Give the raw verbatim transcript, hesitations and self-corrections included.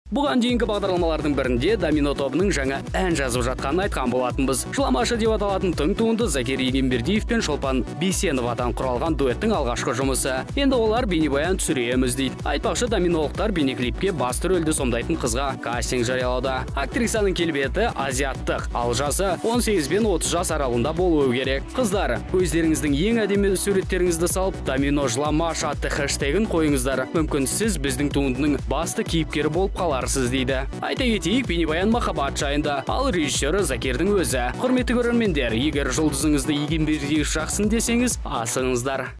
Бұған дейінгі бағдарламалардың бірінде Домино тобының жаңа ән жазып жатқанын айтқан болатынбыз. Жыламашы деп аталатын тың туынды Закир Егембердиев пен Шолпан Бейсеновадан құралған дуэттің алғашқы жұмысы. Енді олар бейнебаян түсіреміз дейді. Айтпақшы, доминолықтар бейнеклипке басты рөлді сомдайтын қызға кастинг жариялауда. Актрисаның келбеті азиаттық, ал жасы он сегіз бен отыз жас аралығында болуы керек. Қыздар, өздеріңіздің ең әдемі суреттеріңізді салып, Домино жыламашы атты хэштегін қойыңыздар. Мүмкін сіз біздің туындының басты кейіпкері болып қаларсыз дейді. Айта кетейік, бейнебаян махаббат жайында, ал режиссері Закирдің өзі. Құрметті көрермендер, егер жұлдызыңызды Егембердиев жақсын десеңіз, асыңыздар.